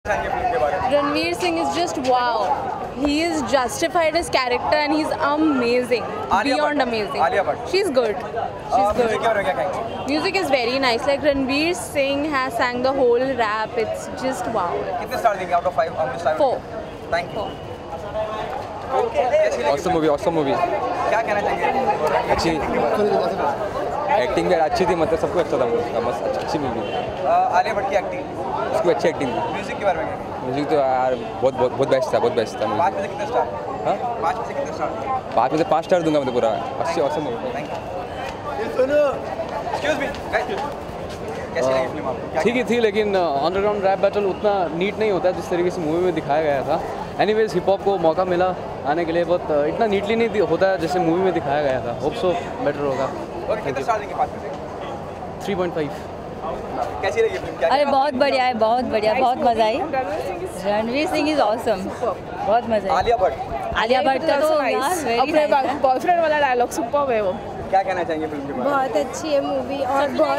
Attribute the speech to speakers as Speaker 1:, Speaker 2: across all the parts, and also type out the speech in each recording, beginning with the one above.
Speaker 1: Ranveer Singh is just wow. He is justified his character and he's amazing. Beyond amazing. She's good. She's good. Music is very nice. Like Ranveer Singh has sang the whole rap. It's just wow.
Speaker 2: कितने star देंगे out of 5?
Speaker 1: 4.
Speaker 2: Thank you.
Speaker 3: Awesome movie.
Speaker 2: क्या कहना चाहेंगे?
Speaker 3: अच्छी acting भी अच्छी थी, मतलब सब कुछ अच्छा था उसका, मस्त अच्छी मूवी।
Speaker 2: आलिया भट्ट की एक्टिंग,
Speaker 3: उसकी अच्छी एक्टिंग थी।
Speaker 2: म्यूजिक के बारे में क्या?
Speaker 3: म्यूजिक तो यार बहुत बेस्ट था
Speaker 2: 5 में से कितने स्टार?
Speaker 3: हाँ
Speaker 2: 5 में से कितने स्टार?
Speaker 3: 5 में से 5 स्टार दूंगा मैं तो पूरा। अच्छी ऑसम मूवी।
Speaker 2: Thank you. सुनो, एक्सक्यूज मी, कैसी लगी फिल्म आपको?
Speaker 4: ठीक ही थी, लेकिन अंडरग्राउंड रैप बैटल उतना नीट नहीं होता जिस तरीके से मूवी में दिखाया गया था। एनीवेज हिप हॉप को मौका मिला आने के लिए, बहुत इतना नीटली नहीं होता है जैसे मूवी में दिखाया गया था। होप सो बेटर होगा।
Speaker 2: और कितने स्टार देंगे 5 में से?
Speaker 4: 3.5।
Speaker 2: कैसी लगी फिल्म?
Speaker 5: अरे बहुत बढ़िया है, बहुत बढ़िया, बहुत मजा आई। रणवीर सिंह इज ऑसम, बहुत मजा आई। आलिया भट्ट का तो
Speaker 1: अपने बॉयफ्रेंड वाला डायलॉग सुपर है वो।
Speaker 2: क्या कहना चाहेंगे फिल्म के बारे में?
Speaker 6: बहुत अच्छी है मूवी और बहुत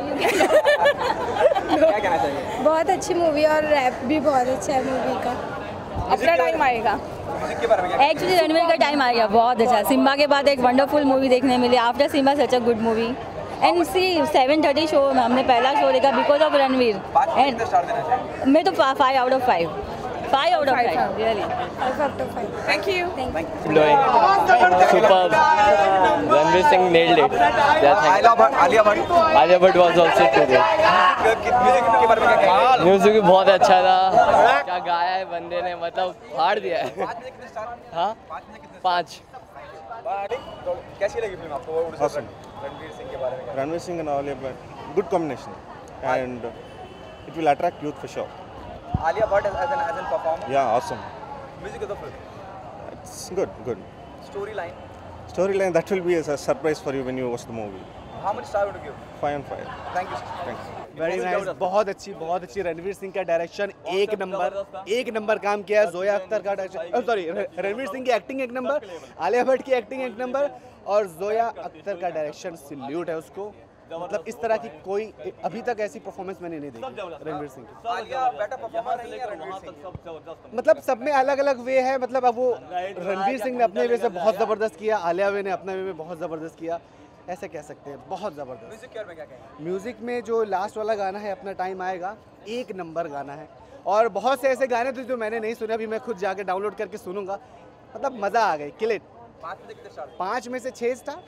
Speaker 2: क्या कहना चाहिए?
Speaker 6: बहुत अच्छी मूवी और रैप भी बहुत अच्छा है मूवी का।
Speaker 1: अपना टाइम आएगा।
Speaker 2: म्यूजिक के बारे में क्या?
Speaker 5: एक्चुअली रणवीर का टाइम आ गया, बहुत अच्छा। सिम्बा के बाद एक वंडरफुल मूवी देखने मिली। After Simmba such a good movie. And see 7:30 show में हमने पहला शो देखा बिकॉज ऑफ रणवीर।
Speaker 2: 5 में कितने स्टार देना चाहिए?
Speaker 5: मैं तो 5 out of 5 really.
Speaker 1: Thank you.
Speaker 4: Superb. Ranveer Singh nailed it.
Speaker 2: Alia Bhatt
Speaker 4: was also too good.
Speaker 2: Music के बारे में क्या कहेंगे?
Speaker 4: म्यूजिक भी बहुत अच्छा था। क्या गाया है बंदे ने, मतलब फाड़ दिया है।
Speaker 2: 5 में कितने स्टार?
Speaker 4: हाँ 5।
Speaker 2: कैसी लगी फिल्म आपको? रणवीर सिंह के बारे में क्या?
Speaker 7: Ranveer Singh and Alia Bhatt, good combination, and it will attract youth for sure.
Speaker 2: Alia Bhatt as an performer?
Speaker 7: Yeah, awesome.
Speaker 2: Music of the film?
Speaker 7: It's good.
Speaker 2: Storyline?
Speaker 7: That will be a surprise for you when you watch the movie.
Speaker 2: How much star would you give?
Speaker 7: 5 on 5.
Speaker 2: Thank you.
Speaker 7: Thanks.
Speaker 8: Very nice, बहुत अच्छी। रणवीर सिंह का direction एक number काम किया है। जोया अख्तर का direction, sorry, Ranveer Singh की acting एक नंबर, आलिया भट्ट की एक्टिंग एक नंबर, और जोया अख्तर का डायरेक्शन सैल्यूट है उसको। मतलब इस तरह की कोई अभी तक ऐसी परफॉर्मेंस मैंने नहीं देखी रणवीर सिंह की।
Speaker 2: आलिया बेटर परफॉर्मर नहीं है रणवीर सिंह?
Speaker 8: मतलब सब में अलग अलग वे है। मतलब अब वो रणवीर सिंह ने अपने वे से बहुत ज़बरदस्त किया, आलिया वे ने अपने वे में बहुत ज़बरदस्त किया, ऐसे कह सकते हैं, बहुत ज़बरदस्त।
Speaker 2: म्यूजिक के बारे में क्या कहेंगे?
Speaker 8: म्यूज़िक में जो लास्ट वाला गाना है, अपना टाइम आएगा, एक नंबर गाना है। और बहुत से ऐसे गाने थे जो मैंने नहीं सुने, अभी मैं खुद जाके डाउनलोड करके सुनूंगा। मतलब मज़ा आ गई, किल इट।
Speaker 2: 5 में से कितने स्टार?
Speaker 8: 5 में से 6 स्टार।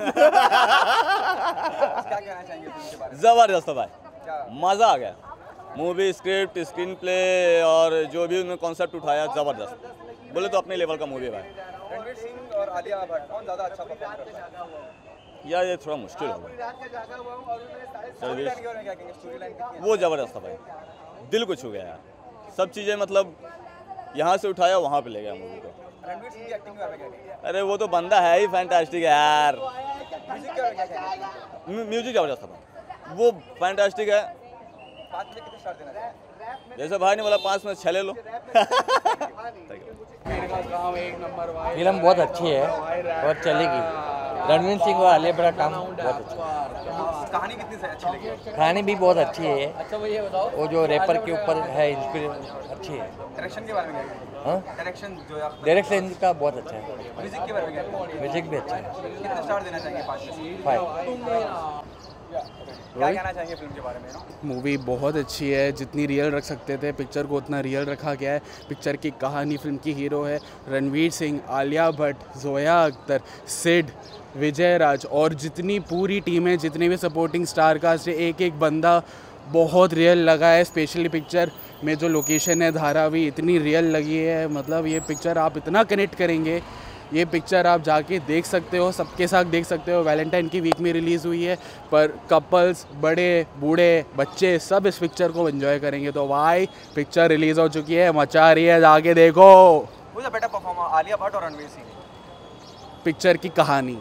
Speaker 2: क्या कहना चाहेंगे फिल्म के बारे में?
Speaker 9: ज़बरदस्त भाई, मज़ा आ गया। मूवी, स्क्रिप्ट, स्क्रीन प्ले और जो भी उन्होंने कॉन्सेप्ट उठाया, ज़बरदस्त। बोले तो अपने लेवल का मूवी है भाई।
Speaker 2: रणवीर सिंह और आलिया भट्ट कौन ज़्यादा अच्छा परफॉर्म करता है?
Speaker 9: यार ये थोड़ा मुश्किल होगा। वो ज़बरदस्त था भाई, दिल को छू गया यार। सब चीज़ें मतलब यहाँ से उठाया वहाँ पे ले गया मूवी को।
Speaker 2: रणवीर सिंह की एक्टिंग के बारे में क्या कहेंगे?
Speaker 9: अरे वो तो बंदा है ही फैंटास्टिक है यार।
Speaker 2: म्यूजिक के बारे में क्या कहेंगे?
Speaker 9: म्यूजिक ज़बरदस्त था भाई, वो फैंटास्टिक है।
Speaker 2: 5 में से कितने स्टार देना चाहिए?
Speaker 9: जैसे भाई ने बोला 5 में 6 ले लो।
Speaker 10: फिल्म बहुत अच्छी है और चलेगी। रणवीर सिंह और आलिया भट्ट का काम बहुत अच्छा।
Speaker 2: कहानी कितनी अच्छी लगी?
Speaker 10: कहानी भी बहुत अच्छी है। वो जो रैपर के ऊपर है, इंस्पिरेशन अच्छी है।
Speaker 2: डायरेक्शन के बारे में क्या कहेंगे?
Speaker 10: हाँ,
Speaker 2: डायरेक्शन
Speaker 10: का बहुत अच्छा है।
Speaker 2: म्यूजिक के बारे में क्या कहेंगे?
Speaker 10: म्यूजिक भी अच्छा है।
Speaker 2: कितने स्टार देना चाहिए 5 में से?
Speaker 10: 5।
Speaker 2: क्या कहना चाहेंगे फिल्म के बारे में?
Speaker 11: मूवी बहुत अच्छी है, जितनी रियल रख सकते थे पिक्चर को उतना रियल रखा गया है। पिक्चर की कहानी, फिल्म की हीरो है रणवीर सिंह, आलिया भट्ट, जोया अख्तर, सिड, विजय राज और जितनी पूरी टीम है, जितने भी सपोर्टिंग स्टार कास्ट है, एक एक बंदा बहुत रियल लगा है। स्पेशली पिक्चर में जो लोकेशन है धारावी, इतनी रियल लगी है। मतलब ये पिक्चर आप इतना कनेक्ट करेंगे, ये पिक्चर आप जाके देख सकते हो, सबके साथ देख सकते हो। वैलेंटाइन की वीक में रिलीज़ हुई है, पर कपल्स, बड़े बूढ़े, बच्चे सब इस पिक्चर को एंजॉय करेंगे। तो भाई पिक्चर रिलीज़ हो चुकी है, मचा रही है, जाके देखो।
Speaker 2: बेटर परफॉर्मर आलिया भट्ट और रणवीर सिंह?
Speaker 11: पिक्चर की कहानी,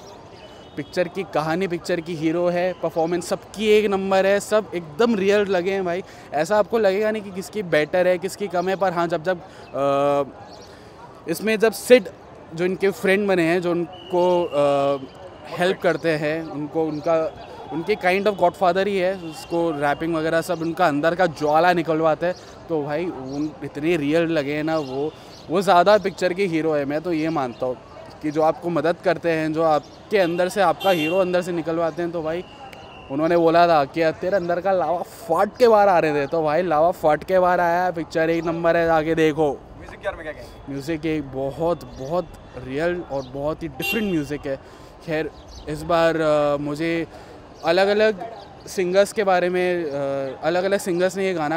Speaker 11: पिक्चर की हीरो है, परफॉर्मेंस सबकी एक नंबर है, सब एकदम रियल लगे हैं भाई। ऐसा आपको लगेगा नहीं कि किसकी बेटर है, किसकी कम है। पर हाँ, जब इसमें जब सिड जो इनके फ्रेंड बने हैं, जो उनको हेल्प करते हैं, उनको उनका उनके काइंड ऑफ गॉडफादर ही है, उसको रैपिंग वगैरह सब उनका अंदर का ज्वाला निकलवाते हैं। तो भाई उन इतने रियल लगे हैं ना, वो ज़्यादा पिक्चर के हीरो है। मैं तो ये मानता हूँ कि जो आपको मदद करते हैं, जो आपके अंदर से आपका हीरो अंदर से निकलवाते हैं, तो भाई उन्होंने बोला था कि तेरे अंदर का लावा फाट के बाहर आ रहे थे, तो भाई लावा फाट के बाहर आया है। पिक्चर एक नंबर है, आगे देखो।
Speaker 2: म्यूजिक के बारे में क्या कहेंगे?
Speaker 11: म्यूज़िक एक बहुत रियल और बहुत ही डिफरेंट म्यूज़िक है। खैर इस बार मुझे अलग अलग सिंगर्स के बारे में अलग अलग सिंगर्स ने ये गाना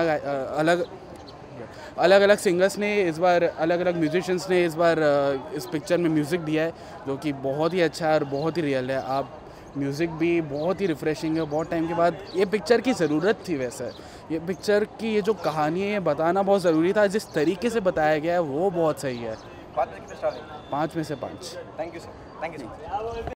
Speaker 11: अलग अलग सिंगर्स ने इस बार अलग अलग म्यूजिशियंस ने इस बार इस पिक्चर में म्यूज़िक दिया है, जो कि बहुत ही अच्छा है और बहुत ही रियल है। आप म्यूज़िक भी बहुत ही रिफ़्रेशिंग है। बहुत टाइम के बाद ये पिक्चर की ज़रूरत थी। वैसे ये पिक्चर की ये जो कहानी है, ये बताना बहुत ज़रूरी था। जिस तरीके से बताया गया है वो बहुत सही है।
Speaker 2: 5 में कितने स्टार देंगे?
Speaker 11: 5 में से 5।
Speaker 2: Thank you sir, thank you sir.